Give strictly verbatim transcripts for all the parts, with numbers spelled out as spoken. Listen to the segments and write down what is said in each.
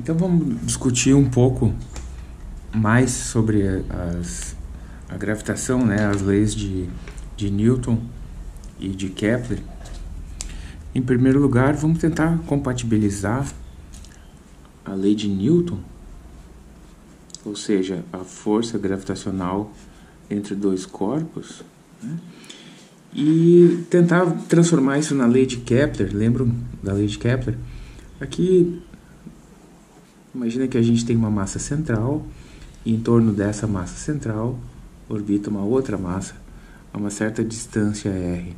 Então vamos discutir um pouco mais sobre as, a gravitação, né, as leis de, de Newton e de Kepler. Em primeiro lugar, vamos tentar compatibilizar a lei de Newton, ou seja, a força gravitacional entre dois corpos, né, e tentar transformar isso na lei de Kepler. Lembram da lei de Kepler? Aqui, imagina que a gente tem uma massa central e em torno dessa massa central orbita uma outra massa a uma certa distância r.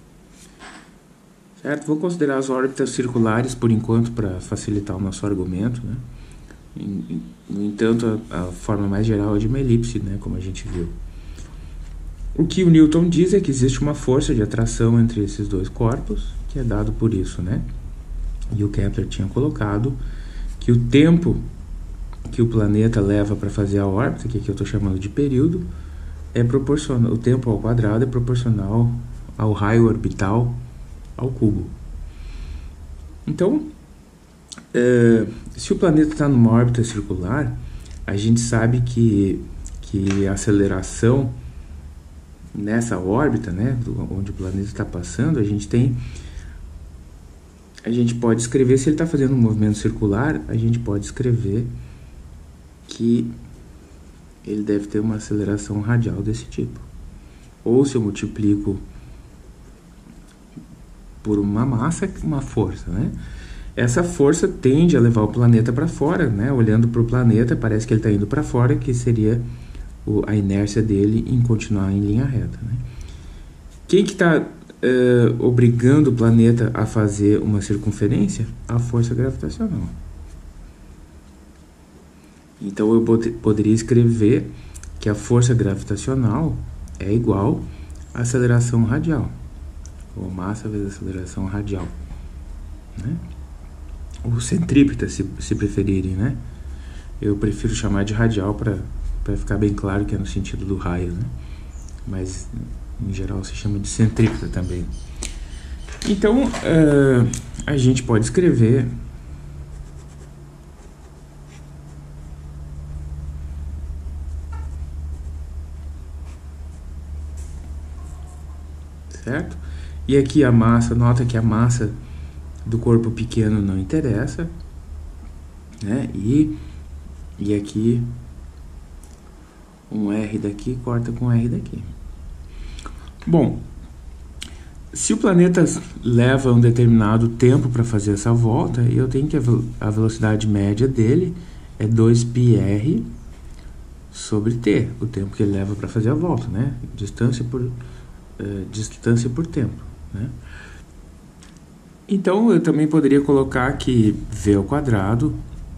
Certo? Vou considerar as órbitas circulares por enquanto para facilitar o nosso argumento, né? No entanto, a, a forma mais geral é de uma elipse, né, como a gente viu. O que o Newton diz é que existe uma força de atração entre esses dois corpos, que é dado por isso, né? E o Kepler tinha colocado que o tempo que o planeta leva para fazer a órbita, que aqui eu estou chamando de período, é proporcional, o tempo ao quadrado é proporcional ao raio orbital ao cubo. Então, é, se o planeta está numa órbita circular, a gente sabe que, que a aceleração nessa órbita, né, onde o planeta está passando, a gente tem, a gente pode escrever, se ele está fazendo um movimento circular, a gente pode escrever que ele deve ter uma aceleração radial desse tipo. Ou se eu multiplico por uma massa, uma força, né? Essa força tende a levar o planeta para fora, né? Olhando para o planeta, parece que ele está indo para fora, que seria o, a inércia dele em continuar em linha reta, né? Quem que está uh, obrigando o planeta a fazer uma circunferência? A força gravitacional. Então eu poderia escrever que a força gravitacional é igual à aceleração radial, ou massa vezes aceleração radial, né? Ou centrípeta, se, se preferirem, né? Eu prefiro chamar de radial para para ficar bem claro que é no sentido do raio, né? Mas em geral se chama de centrípeta também. Então uh, a gente pode escrever certo? E aqui a massa, nota que a massa do corpo pequeno não interessa, né? E, e aqui um R daqui corta com R daqui. Bom, se o planeta leva um determinado tempo para fazer essa volta, eu tenho que a velocidade média dele é dois π r sobre t, o tempo que ele leva para fazer a volta, né? Distância por Uh, distância por tempo, né? Então eu também poderia colocar que v ao quadrado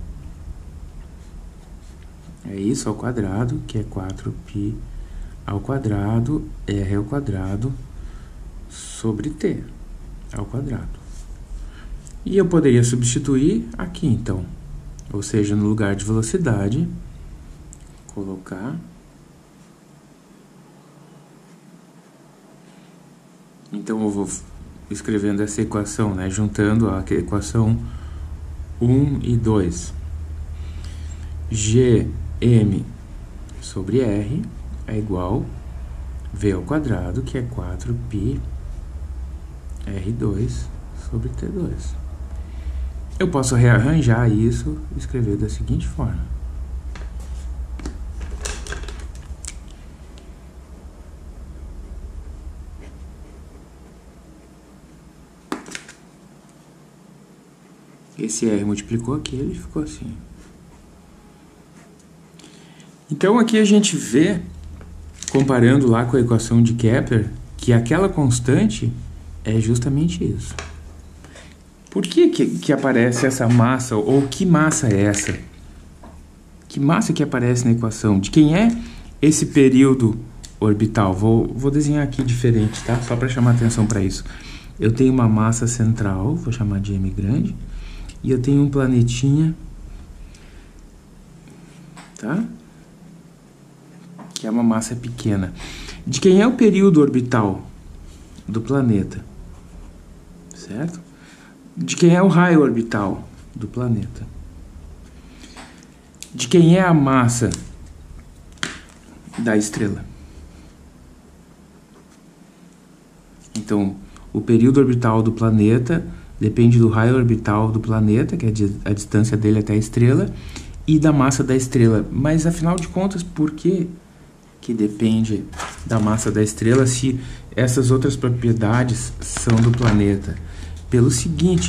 é isso ao quadrado, que é quatro π ao quadrado, r ao quadrado sobre t ao quadrado. E eu poderia substituir aqui então, ou seja, no lugar de velocidade, colocar então eu vou escrevendo essa equação, né, juntando a equação um e dois. Gm sobre r é igual v ao quadrado, que é quatro π r dois sobre t dois. Eu posso rearranjar isso e escrever da seguinte forma. Esse R multiplicou aquele e ficou assim. Então aqui a gente vê, comparando lá com a equação de Kepler, que aquela constante é justamente isso. Por que que, que aparece essa massa, ou que massa é essa? Que massa que aparece na equação? De quem é esse período orbital? Vou, vou desenhar aqui diferente, tá? Só para chamar atenção para isso. Eu tenho uma massa central, vou chamar de M grande, e eu tenho um planetinha, tá? Que é uma massa pequena. De quem é o período orbital do planeta? Certo? De quem é o raio orbital do planeta? de quem é a massa da estrela? Então, o período orbital do planeta depende do raio orbital do planeta, que é a distância dele até a estrela, e da massa da estrela. Mas, afinal de contas, por que que depende da massa da estrela se essas outras propriedades são do planeta? Pelo seguinte,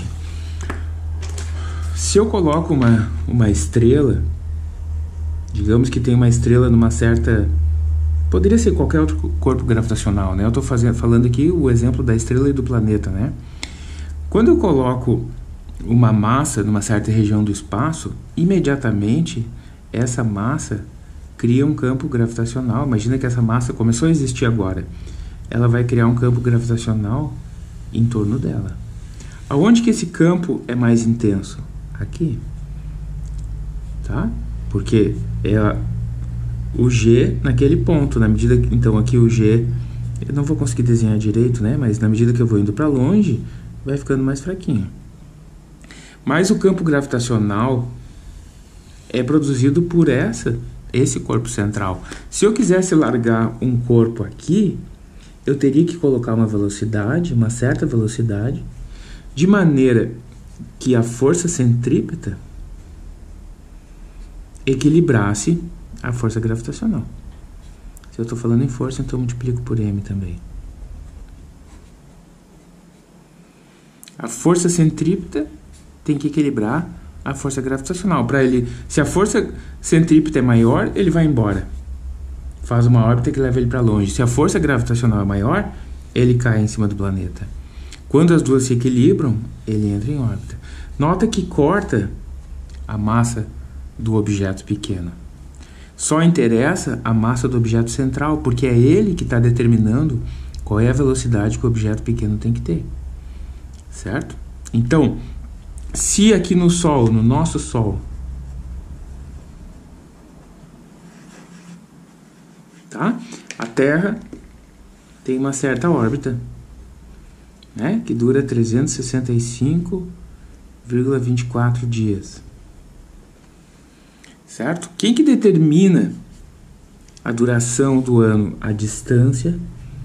se eu coloco uma, uma estrela, digamos que tem uma estrela numa certa... Poderia ser qualquer outro corpo gravitacional, né? Eu estou falando aqui o exemplo da estrela e do planeta, né? Quando eu coloco uma massa numa certa região do espaço, imediatamente essa massa cria um campo gravitacional. Imagina que essa massa começou a existir agora. Ela vai criar um campo gravitacional em torno dela. Aonde que esse campo é mais intenso? Aqui. Tá? Porque é a, o G naquele ponto. Na medida que, então, aqui o G... Eu não vou conseguir desenhar direito, né? Mas na medida que eu vou indo para longe, vai ficando mais fraquinho. Mas o campo gravitacional é produzido por essa, esse corpo central. Se eu quisesse largar um corpo aqui, eu teria que colocar uma velocidade, uma certa velocidade, de maneira que a força centrípeta equilibrasse a força gravitacional. Se eu estou falando em força, então eu multiplico por m também. A força centrípeta tem que equilibrar a força gravitacional. Para ele, se a força centrípeta é maior, ele vai embora. Faz uma órbita que leva ele para longe. Se a força gravitacional é maior, ele cai em cima do planeta. Quando as duas se equilibram, ele entra em órbita. Nota que corta a massa do objeto pequeno. Só interessa a massa do objeto central, porque é ele que está determinando qual é a velocidade que o objeto pequeno tem que ter. Certo? Então, se aqui no Sol, no nosso Sol, tá? A Terra tem uma certa órbita, né? Que dura trezentos e sessenta e cinco vírgula vinte e quatro dias. Certo? Quem que determina a duração do ano? A distância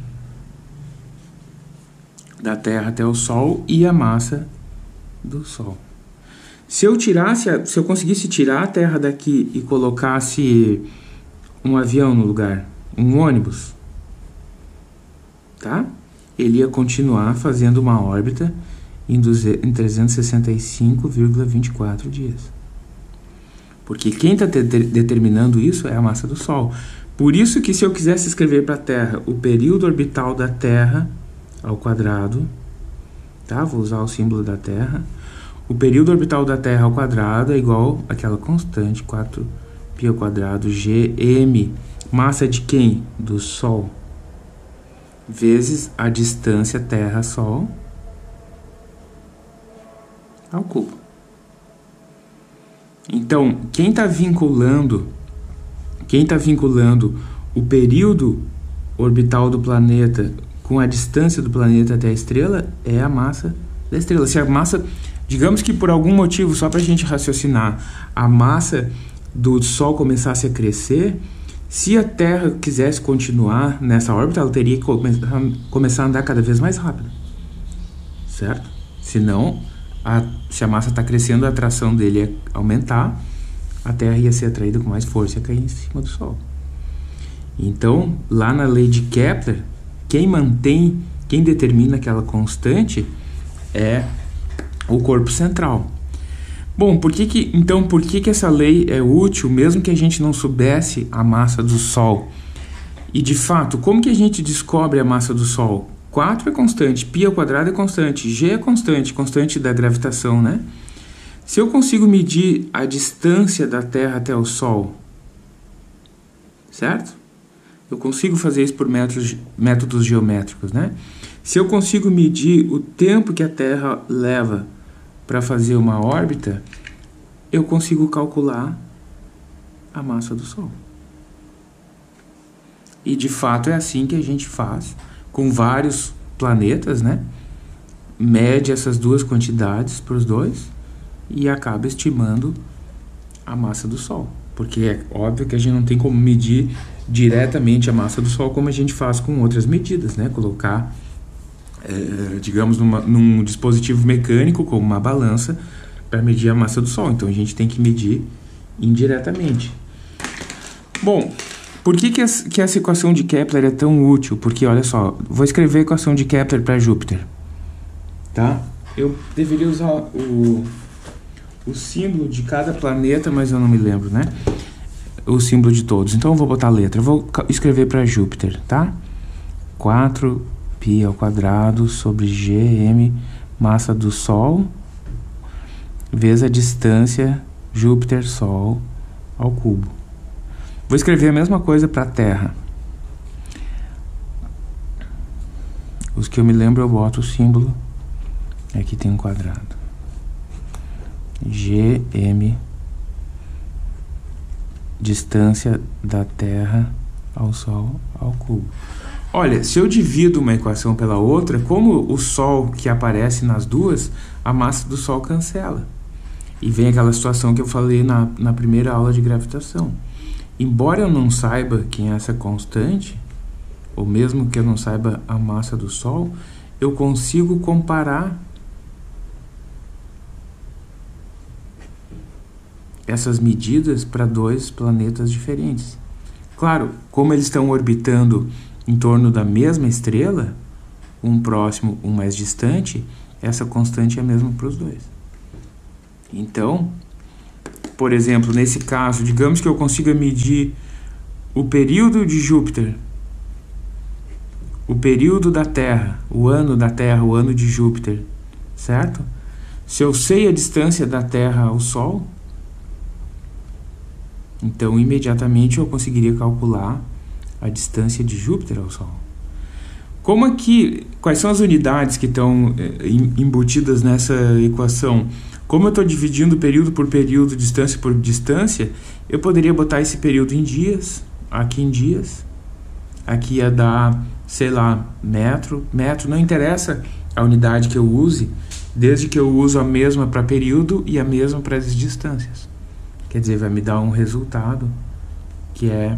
da Terra até o Sol e a massa do Sol. Se eu tirasse, a, se eu conseguisse tirar a Terra daqui e colocasse um avião no lugar, um ônibus, tá? Ele ia continuar fazendo uma órbita em, em trezentos e sessenta e cinco vírgula vinte e quatro dias. Porque quem está de determinando isso é a massa do Sol. Por isso que se eu quisesse escrever para a Terra o período orbital da Terra ao quadrado, tá? Vou usar o símbolo da Terra. O período orbital da Terra ao quadrado é igual àquela constante, quatro π ao quadrado G M. Massa de quem? Do Sol. Vezes a distância Terra-Sol ao cubo. Então, quem está vinculando, quem está vinculando o período orbital do planeta com a distância do planeta até a estrela é a massa da estrela. Se a massa, digamos que por algum motivo, só para a gente raciocinar, a massa do Sol começasse a crescer, se a Terra quisesse continuar nessa órbita, ela teria que come começar a andar cada vez mais rápido, certo? Senão, a, se a massa está crescendo, a atração dele ia aumentar, a Terra ia ser atraída com mais força e ia cair em cima do Sol. Então, lá na lei de Kepler, quem mantém, quem determina aquela constante é o corpo central. Bom, por que que, então, por que que essa lei é útil, mesmo que a gente não soubesse a massa do Sol? E, de fato, como que a gente descobre a massa do Sol? quatro é constante, π ao quadrado é constante, G é constante, constante da gravitação, né? Se eu consigo medir a distância da Terra até o Sol, certo? Eu consigo fazer isso por métodos, métodos geométricos, né? Se eu consigo medir o tempo que a Terra leva para fazer uma órbita, eu consigo calcular a massa do Sol. E de fato é assim que a gente faz com vários planetas, né? Mede essas duas quantidades para os dois e acaba estimando a massa do Sol. porque é óbvio que a gente não tem como medir diretamente a massa do Sol como a gente faz com outras medidas, né? Colocar, é, digamos, numa, num dispositivo mecânico, como uma balança, para medir a massa do Sol. Então, a gente tem que medir indiretamente. Bom, por que, que, essa, que essa equação de Kepler é tão útil? Porque, olha só, vou escrever a equação de Kepler para Júpiter, tá? Eu deveria usar o, o símbolo de cada planeta, mas eu não me lembro, né? O símbolo de todos. Então, eu vou botar a letra. Eu vou escrever para Júpiter, tá? quatro π ao quadrado sobre Gm, massa do Sol, vezes a distância Júpiter-Sol ao cubo. Vou escrever a mesma coisa para a Terra. Os que eu me lembro eu boto o símbolo. Aqui tem um quadrado. Gm, distância da Terra ao Sol ao cubo. Olha, se eu divido uma equação pela outra, como o Sol que aparece nas duas, a massa do Sol cancela. E vem aquela situação que eu falei na, na primeira aula de gravitação. Embora eu não saiba quem é essa constante, ou mesmo que eu não saiba a massa do Sol, eu consigo comparar essas medidas para dois planetas diferentes. Claro, como eles estão orbitando em torno da mesma estrela, um próximo, um mais distante, essa constante é a mesma para os dois. Então, por exemplo, nesse caso, digamos que eu consiga medir o período de Júpiter, o período da Terra, o ano da Terra, o ano de Júpiter, certo? Se eu sei a distância da Terra ao Sol, então imediatamente eu conseguiria calcular a distância de Júpiter ao Sol. Como aqui, quais são as unidades que estão eh, embutidas nessa equação? Como eu estou dividindo período por período, distância por distância, eu poderia botar esse período em dias, aqui em dias, aqui ia dar, sei lá, metro, metro, não interessa a unidade que eu use, desde que eu uso a mesma para período e a mesma para as distâncias. Quer dizer, vai me dar um resultado que é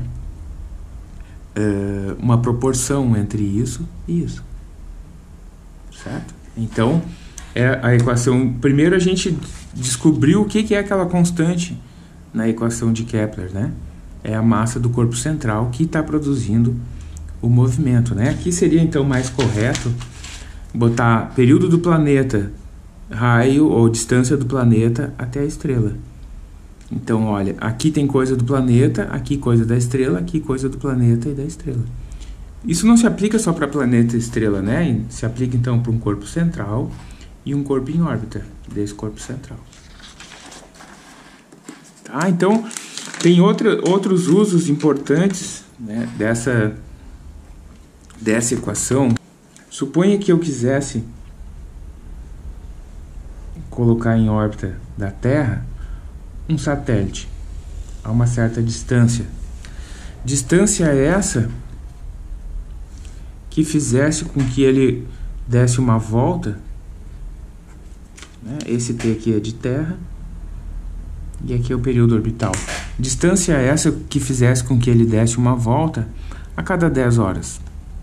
uh, uma proporção entre isso e isso, certo? Então, é a equação. Primeiro a gente descobriu o que, que é aquela constante na equação de Kepler, né? É a massa do corpo central que está produzindo o movimento, né? Aqui seria então mais correto botar período do planeta, raio ou distância do planeta até a estrela. Então, olha, aqui tem coisa do planeta, aqui coisa da estrela, aqui coisa do planeta e da estrela. Isso não se aplica só para planeta e estrela, né? Se aplica então para um corpo central e um corpo em órbita desse corpo central. Tá? Então, tem outra, outros usos importantes, né, dessa, dessa equação. Suponha que eu quisesse colocar em órbita da Terra um satélite a uma certa distância. Distância essa que fizesse com que ele desse uma volta, né? Esse T aqui é de Terra e aqui é o período orbital. Distância essa que fizesse com que ele desse uma volta a cada dez horas.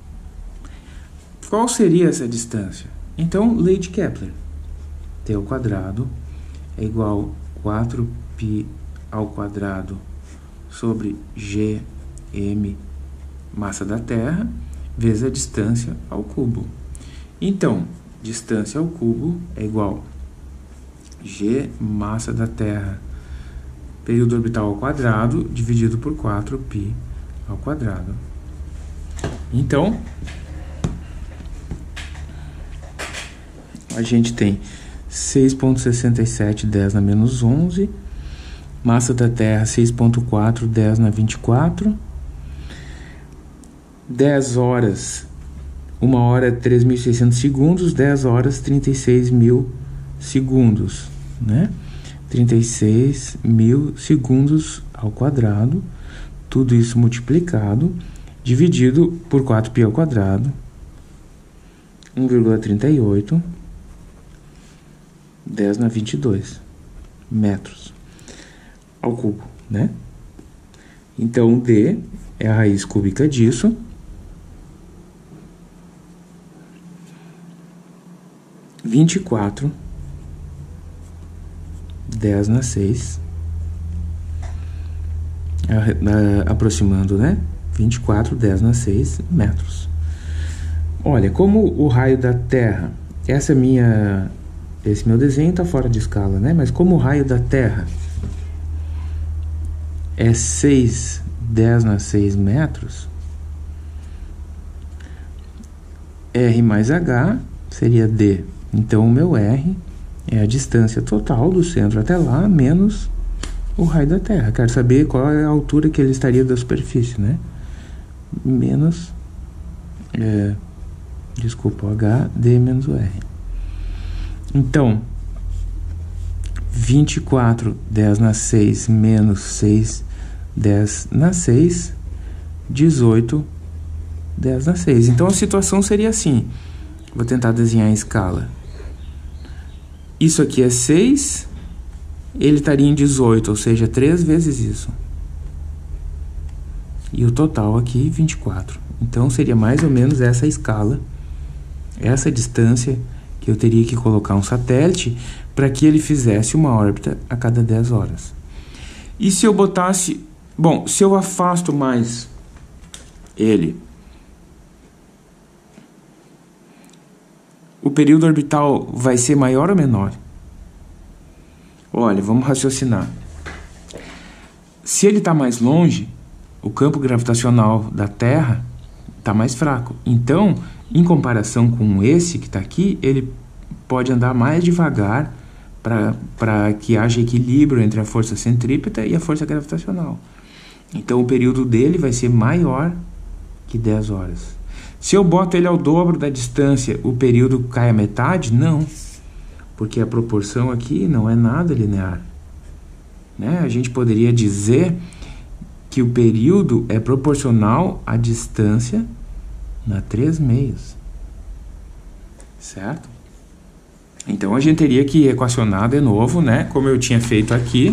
Qual seria essa distância? Então, lei de Kepler. T ao quadrado é igual a quatro π ao quadrado sobre Gm, massa da Terra, vezes a distância ao cubo. Então, distância ao cubo é igual a G, massa da Terra, período orbital ao quadrado, dividido por quatro π ao quadrado. Então, a gente tem seis vírgula sessenta e sete, dez na menos onze, massa da Terra seis vírgula quatro, dez na vinte e quatro, dez horas, uma hora é três mil e seiscentos segundos, dez horas trinta e seis mil segundos, né? trinta e seis mil segundos ao quadrado, tudo isso multiplicado, dividido por quatro π ao quadrado, um vírgula trinta e oito, dez na vinte e dois metros ao cubo, né? Então, D é a raiz cúbica disso. vinte e quatro, dez na seis, aproximando, né? vinte e quatro, dez na seis metros. Olha, como o raio da Terra, essa minha, esse meu desenho está fora de escala, né? Mas como o raio da Terra é seis, dez na seis metros, R mais H seria D. Então, o meu R é a distância total do centro até lá, menos o raio da Terra. Quero saber qual é a altura que ele estaria da superfície, né? Menos, é, desculpa, o H, D menos o R. Então, vinte e quatro, dez na seis, menos seis, dez na seis, dezoito, dez na seis. Então, a situação seria assim. Vou tentar desenhar em escala. Isso aqui é seis, ele estaria em dezoito, ou seja, três vezes isso. E o total aqui, vinte e quatro. Então, seria mais ou menos essa escala, essa distância que eu teria que colocar um satélite para que ele fizesse uma órbita a cada dez horas. E se eu botasse... Bom, se eu afasto mais ele, o período orbital vai ser maior ou menor? Olha, vamos raciocinar. Se ele está mais longe, o campo gravitacional da Terra está mais fraco. Então, em comparação com esse que está aqui, ele pode andar mais devagar para que haja equilíbrio entre a força centrípeta e a força gravitacional. Então, o período dele vai ser maior que dez horas. Se eu boto ele ao dobro da distância, o período cai a metade? Não, porque a proporção aqui não é nada linear, né? A gente poderia dizer que o período é proporcional à distância na três meios, certo? Então, a gente teria que equacionar de novo, né? Como eu tinha feito aqui.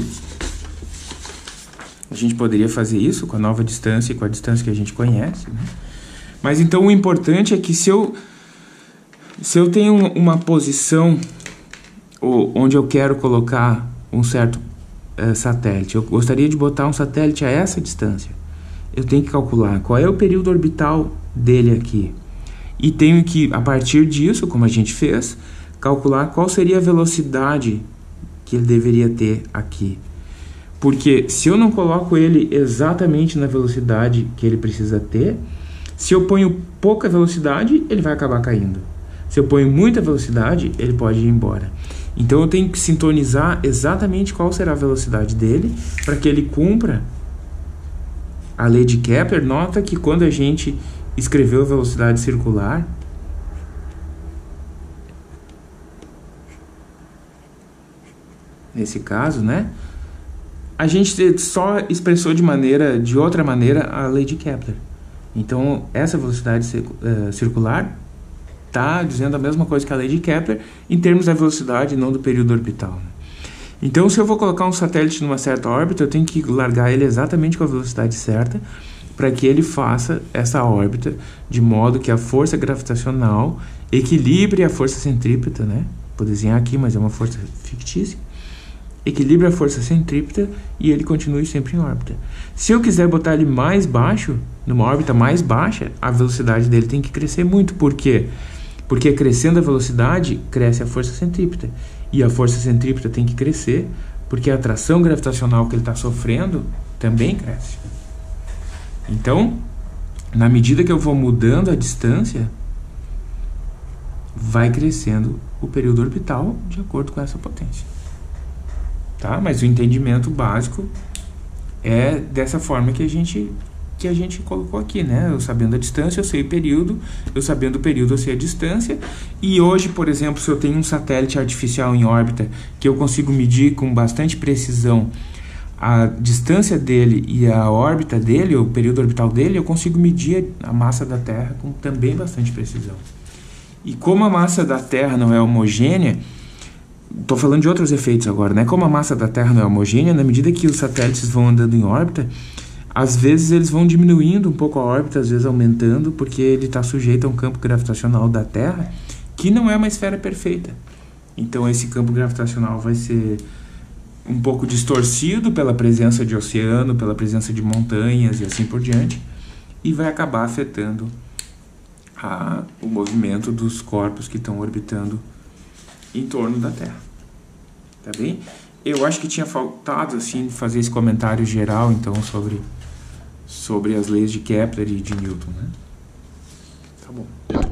A gente poderia fazer isso com a nova distância e com a distância que a gente conhece, né? Mas então o importante é que se eu, se eu tenho uma posição onde eu quero colocar um certo é, satélite, eu gostaria de botar um satélite a essa distância, eu tenho que calcular qual é o período orbital dele aqui. E tenho que, a partir disso, como a gente fez, calcular qual seria a velocidade que ele deveria ter aqui. Porque se eu não coloco ele exatamente na velocidade que ele precisa ter, se eu ponho pouca velocidade, ele vai acabar caindo. Se eu ponho muita velocidade, ele pode ir embora. Então eu tenho que sintonizar exatamente qual será a velocidade dele para que ele cumpra a lei de Kepler. Nota que quando a gente escreveu a velocidade circular, nesse caso, né, a gente só expressou de maneira, de outra maneira, a lei de Kepler. Então, essa velocidade uh, circular está dizendo a mesma coisa que a lei de Kepler em termos da velocidade e não do período orbital, né? Então, se eu vou colocar um satélite numa certa órbita, eu tenho que largar ele exatamente com a velocidade certa para que ele faça essa órbita de modo que a força gravitacional equilibre a força centrípeta, né? Vou desenhar aqui, mas é uma força fictícia. Equilibre a força centrípeta e ele continue sempre em órbita. Se eu quiser botar ele mais baixo, numa órbita mais baixa, a velocidade dele tem que crescer muito. Por quê? Porque crescendo a velocidade, cresce a força centrípeta. E a força centrípeta tem que crescer, porque a atração gravitacional que ele está sofrendo também cresce. Então, na medida que eu vou mudando a distância, vai crescendo o período orbital de acordo com essa potência. Tá? Mas o entendimento básico é dessa forma que a gente, que a gente colocou aqui, né? Eu sabendo a distância, eu sei o período, eu sabendo o período, eu sei a distância. E hoje, por exemplo, se eu tenho um satélite artificial em órbita que eu consigo medir com bastante precisão a distância dele e a órbita dele, o período orbital dele, eu consigo medir a massa da Terra com também bastante precisão. E como a massa da Terra não é homogênea, estou falando de outros efeitos agora, né? Como a massa da Terra não é homogênea, na medida que os satélites vão andando em órbita, Às vezes eles vão diminuindo um pouco a órbita, às vezes aumentando, porque ele está sujeito a um campo gravitacional da Terra, que não é uma esfera perfeita. Então esse campo gravitacional vai ser um pouco distorcido pela presença de oceano, pela presença de montanhas e assim por diante, e vai acabar afetando a, o movimento dos corpos que estão orbitando em torno da Terra. Tá bem? Eu acho que tinha faltado assim fazer esse comentário geral então sobre sobre as leis de Kepler e de Newton, né? Tá bom.